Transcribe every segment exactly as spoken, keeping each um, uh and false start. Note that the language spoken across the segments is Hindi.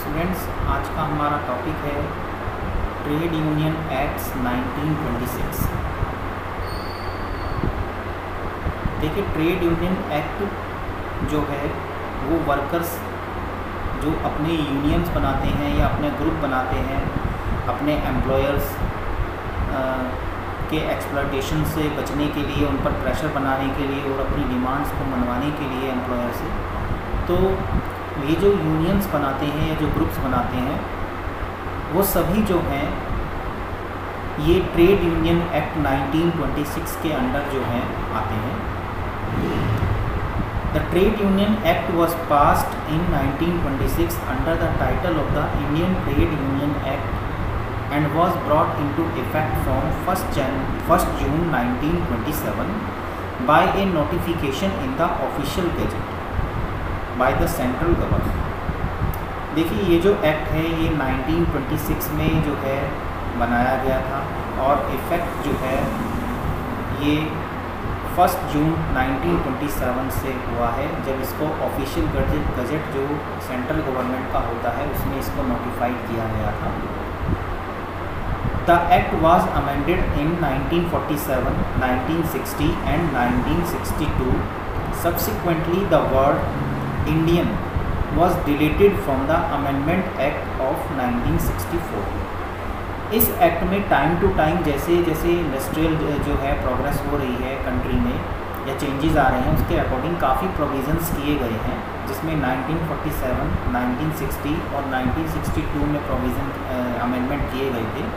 स्टूडेंट्स, आज का हमारा टॉपिक है trade union acts nineteen twenty six. देखिए, ट्रेड यूनियन एक्ट जो है वो वर्कर्स जो अपने यूनियंस बनाते हैं या अपने ग्रुप बनाते हैं, अपने एम्प्लॉयर्स के एक्सप्लॉयटेशन से बचने के लिए, उन पर प्रेशर बनाने के लिए और अपनी डिमांड्स को मनवाने के लिए एम्प्लॉयर से, तो ये जो यूनियंस बनाते हैं या जो ग्रुप्स बनाते हैं वो सभी जो हैं ये trade union act nineteen twenty six के अंडर जो हैं आते हैं। The trade union act was passed in nineteen twenty six under the title of the Indian trade union act and was brought into effect from first June nineteen twenty seven by a notification in the official gazette by the central government. देखिए, ये जो एक्ट है ये नाइनटीन ट्वेंटी सिक्स में जो है बनाया गया था और इफ़ेक्ट जो है ये first June nineteen twenty seven से हुआ है, जब इसको ऑफिशियल गजेट गजेट जो सेंट्रल गवर्नमेंट का होता है उसमें इसको नोटिफाइड किया गया था। The act was amended in nineteen forty seven, nineteen sixty and nineteen sixty two. Subsequently, the word Indian was deleted from the Amendment Act of nineteen sixty four. इस एक्ट में टाइम टू टाइम जैसे जैसे इंडस्ट्रियल जो है प्रोग्रेस हो रही है कंट्री में या चेंजेस आ रहे हैं, उसके अकॉर्डिंग काफ़ी प्रोविजंस किए गए हैं, जिसमें nineteen forty seven, nineteen sixty और नाइनटीन सिक्सटी टू में प्रोविज़न अमेंडमेंट किए गए थे।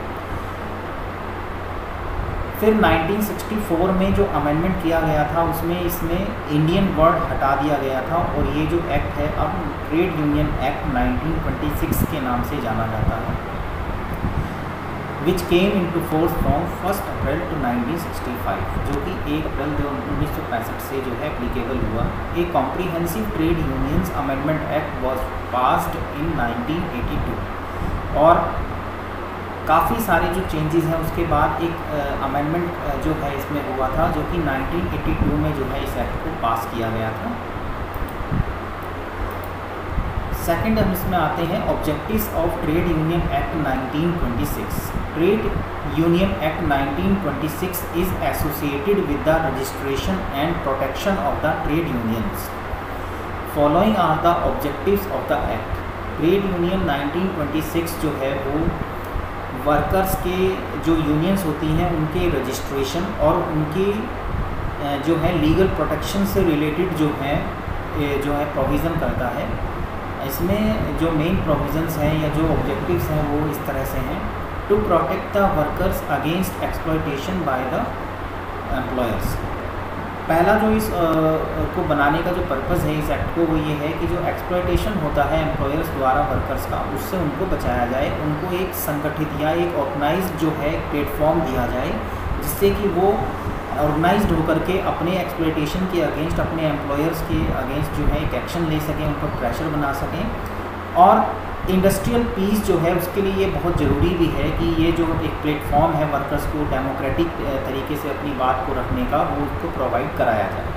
फिर नाइनटीन सिक्सटी फोर में जो अमेंडमेंट किया गया था उसमें इसमें इंडियन वर्ड हटा दिया गया था और ये जो एक्ट है अब trade union act nineteen twenty six के नाम से जाना जाता है, which came into force from first April to nineteen sixty five, जो कि एक अप्रैल उन्नीस सौ पैंसठ से जो है एप्लीकेबल हुआ। A comprehensive trade unions amendment act was passed in nineteen eighty two और काफ़ी सारे जो चेंजेस हैं उसके बाद एक अमेंडमेंट जो है इसमें हुआ था, जो कि नाइनटीन एटी टू में जो है इस एक्ट को पास किया गया था। सेकंड हम इसमें आते हैं objectives of trade union act nineteen twenty six. Trade union act nineteen twenty six is associated with the registration and protection of the trade unions. Following are the objectives of the act. Trade union nineteen twenty six जो है वो वर्कर्स के जो यूनियंस होती हैं उनके रजिस्ट्रेशन और उनकी जो है लीगल प्रोटेक्शन से रिलेटेड जो है जो है प्रोविज़न करता है। इसमें जो मेन प्रोविज़न्स हैं या जो ऑब्जेक्टिव्स हैं वो इस तरह से हैं। To protect the workers against exploitation by the employers. पहला जो इस आ, को बनाने का जो पर्पज़ है इस एक्ट को वो ये है कि जो एक्सप्लॉयटेशन होता है एम्प्लॉयर्स द्वारा वर्कर्स का, उससे उनको बचाया जाए, उनको एक संगठित या एक ऑर्गेनाइज्ड जो है प्लेटफॉर्म दिया जाए, जिससे कि वो ऑर्गेनाइज्ड होकर के अपने एक्सप्लॉयटेशन के अगेंस्ट, अपने एम्प्लॉयर्स के अगेंस्ट जो है एक एक्शन ले सकें, उन पर प्रेशर बना सकें। और इंडस्ट्रियल पीस जो है उसके लिए ये बहुत ज़रूरी भी है कि ये जो एक प्लेटफॉर्म है वर्कर्स को डेमोक्रेटिक तरीके से अपनी बात को रखने का, वो उसको प्रोवाइड कराया जाए।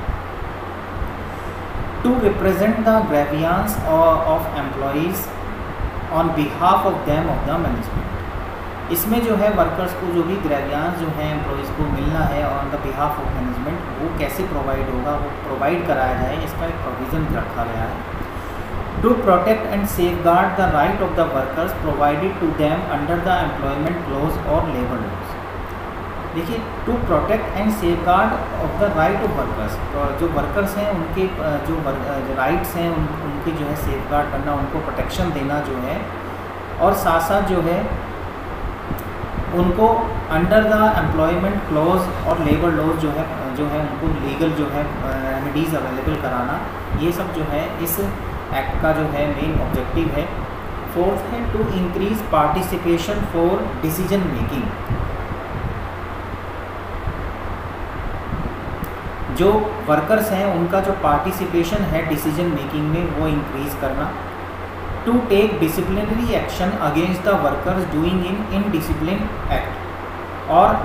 To represent the grievances of employees on behalf of them of the management. इसमें जो है वर्कर्स को जो भी ग्रेवियांस जो है एम्प्लॉयज़ को मिलना है on the behalf of management, वो कैसे प्रोवाइड होगा, वो प्रोवाइड कराया जाए, इसका एक प्रोविज़न रखा गया है। To protect and safeguard the right of the workers provided to them under the employment clause or labor laws। देखिए, to protect and safeguard of the right of workers, जो वर्कर्स हैं उनके जो राइट्स हैं उन, उनके जो है सेफगार्ड करना, उनको प्रोटेक्शन देना जो है, और साथ साथ जो है उनको अंडर द एम्प्लॉयमेंट क्लॉज और लेबर लॉज जो है जो है उनको लीगल जो है रेमेडीज़ अवेलेबल कराना, ये सब जो है इस एक्ट का जो है मेन ऑब्जेक्टिव है। फोर्थ है to increase participation for decision making. जो वर्कर्स हैं उनका जो पार्टिसिपेशन है डिसीजन मेकिंग में वो इंक्रीज करना। To take disciplinary action against the workers doing in indiscipline act. और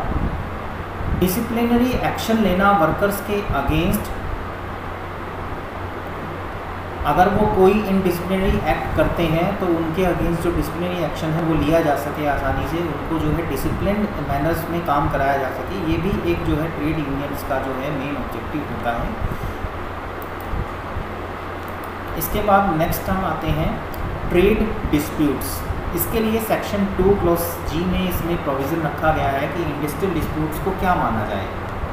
डिसिप्लिनरी एक्शन लेना वर्कर्स के अगेंस्ट अगर वो कोई इनडिसिप्लिनरी एक्ट करते हैं तो उनके अगेंस्ट जो डिसिप्लिनरी एक्शन है वो लिया जा सके आसानी से, उनको जो है डिसिप्लिन मैनर्स में काम कराया जा सके। ये भी एक जो है ट्रेड यूनियंस का जो है मेन ऑब्जेक्टिव होता है। इसके बाद नेक्स्ट हम आते हैं ट्रेड डिस्प्यूट्स। इसके लिए सेक्शन टू क्लॉज जी में इसमें प्रोविज़न रखा गया है कि इंडस्ट्रियल डिस्प्यूट्स को क्या माना जाए।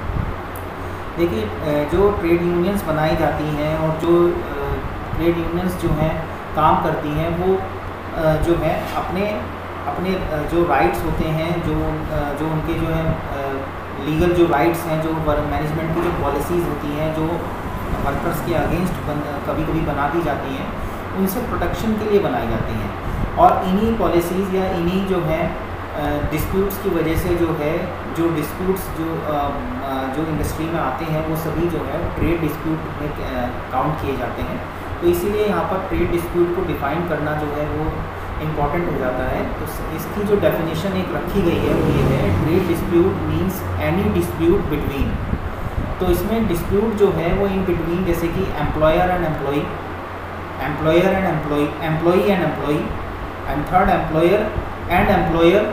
देखिए, जो ट्रेड यूनियंस बनाई जाती हैं और जो ट्रेड यूनियंस जो हैं काम करती हैं, वो जो है अपने अपने जो राइट्स होते हैं, जो जो उनके जो है लीगल जो राइट्स हैं, जो मैनेजमेंट की जो पॉलिसीज़ होती हैं, जो वर्कर्स के अगेंस्ट कभी कभी बना दी जाती हैं, उनसे प्रोटेक्शन के लिए बनाई जाती हैं। और इन्हीं पॉलिसीज़ या इन्हीं जो है डिस्प्यूट्स की वजह से जो है जो डिस्प्यूट्स जो जो इंडस्ट्री में आते हैं वो सभी जो है ट्रेड डिस्प्यूट में काउंट किए जाते हैं। तो इसीलिए यहाँ पर ट्रेड डिस्प्यूट को डिफ़ाइन करना जो है वो इम्पॉर्टेंट हो जाता है। तो इसकी जो डेफिनेशन एक रखी गई है वो ये है, trade dispute means any dispute between. तो इसमें डिस्प्यूट जो है वो इन बिटवीन, जैसे कि employer and employee, employer and employee, employee and employee, and third employer and employer,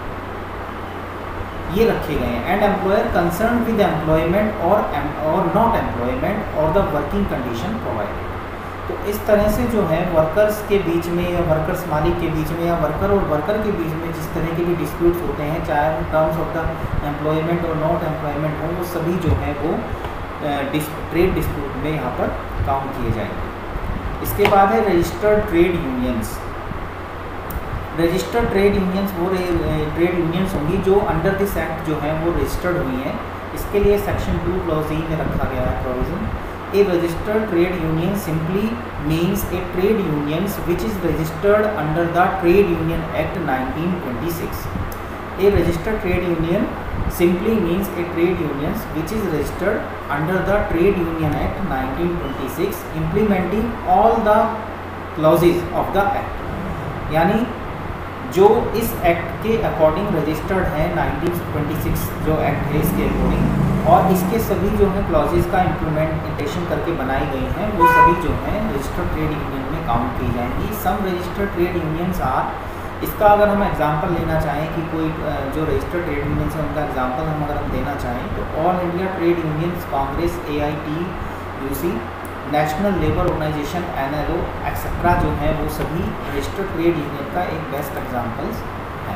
ये रखे गए हैं। And employer concern with employment or or not employment or the working condition provided. तो इस तरह से जो है वर्कर्स के बीच में या वर्कर्स मालिक के बीच में या वर्कर और वर्कर के बीच में जिस तरह के भी डिस्प्यूट्स होते हैं, चाहे वो terms of the employment or not employment हो, वो सभी जो है वो ट्रेड डिस्प्यूट में यहाँ पर काउंट किए जाएंगे। इसके बाद है registered trade unions. Registered trade unions वो ट्रेड यूनियंस होंगी जो अंडर दिस एक्ट जो है वो रजिस्टर्ड हुई हैं। इसके लिए सेक्शन टू क्लॉज ई में रखा गया है provision. A registered trade union simply means a trade unions which is registered under the trade union act nineteen twenty six. A registered trade union simply means a trade unions which is registered under the Trade Union Act nineteen twenty six implementing all the clauses of the act। यानी जो इस एक्ट के अकॉर्डिंग रजिस्टर्ड है, नाइनटीन ट्वेंटी सिक्स जो एक्ट है इसके अकॉर्डिंग, और इसके सभी जो है क्लॉजेज का इम्प्लीमेंटेशन करके बनाई गई हैं, वो सभी जो है रजिस्टर्ड ट्रेड यूनियन में काउंट की जाएंगी। Some registered trade unions are, इसका अगर हम एग्जांपल लेना चाहें कि कोई जो रजिस्टर्ड ट्रेड यूनियंस है उनका एग्जांपल हम अगर हम देना चाहें तो All India Trade Unions Congress, A I T U C, National Labour Organisation, N L O etcetera जो है वो सभी रजिस्टर्ड ट्रेड यूनियन का एक बेस्ट एग्जांपल्स है।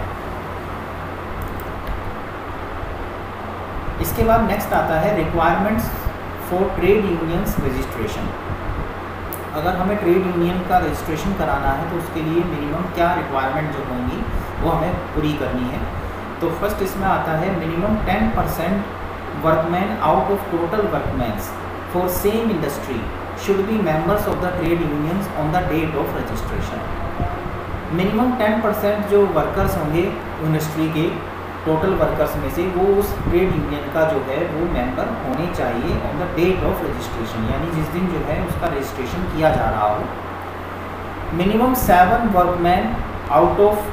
इसके बाद नेक्स्ट आता है requirements for trade unions registration. अगर हमें ट्रेड यूनियन का रजिस्ट्रेशन कराना है तो उसके लिए मिनिमम क्या रिक्वायरमेंट जो होंगी वो हमें पूरी करनी है। तो फर्स्ट इसमें आता है minimum ten percent workman out of total workmans for same industry should be members of the trade unions on the date of registration. Minimum ten percent जो वर्कर्स होंगे इंडस्ट्री के टोटल वर्कर्स में से वो उस ट्रेड यूनियन का जो है वो मेंबर होने चाहिए on the date of registration, यानी जिस दिन जो है उसका रजिस्ट्रेशन किया जा रहा हो। Minimum seven workman out of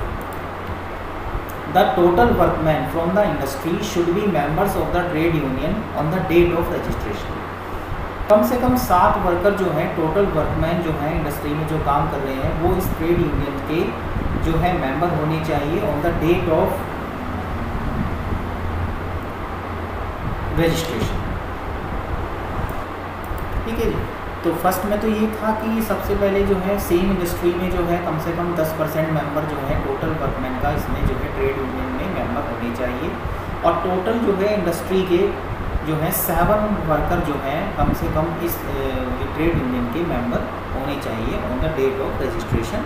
the total workman from the industry should be members of the trade union on the date of registration. कम से कम सात वर्कर जो हैं, टोटल वर्कमैन जो हैं इंडस्ट्री में जो काम कर रहे हैं, वो इस ट्रेड यूनियन के जो है मेंबर होने चाहिए on the date of registration. ठीक है जी। तो फर्स्ट में तो ये था कि सबसे पहले जो है सेम इंडस्ट्री में जो है कम से कम दस परसेंट मेंबर जो है टोटल वर्कमैन का इसमें जो है ट्रेड यूनियन में मेंबर होने चाहिए, और टोटल जो है इंडस्ट्री के जो है सेवन वर्कर जो हैं कम से कम इस ट्रेड यूनियन के मेंबर होने चाहिए on the date of registration.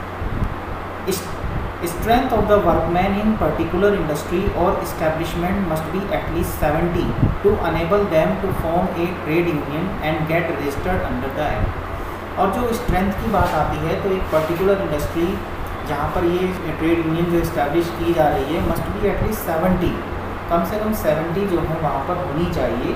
Strength of the workmen in particular industry or establishment must be at least seventy to enable them to form a trade union and get registered under the act। और जो स्ट्रेंथ की बात आती है तो एक पर्टिकुलर इंडस्ट्री जहाँ पर ये ट्रेड यूनियन जो इस्टेब्लिश की जा रही है मस्ट बी एटलीस्ट सेवेंटी, कम से कम सेवेंटी जो है वहाँ पर होनी चाहिए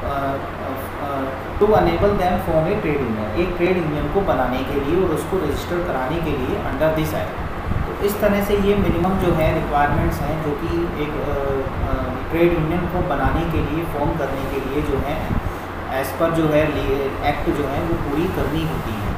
to enable them form a trade union, एक ट्रेड यूनियन को बनाने के लिए और उसको रजिस्टर कराने के लिए अंडर दिस एक्ट। इस तरह से ये मिनिमम जो है रिक्वायरमेंट्स हैं जो कि एक ट्रेड यूनियन को बनाने के लिए, फॉर्म करने के लिए जो है एज़ पर जो है एक्ट जो है वो पूरी करनी होती है।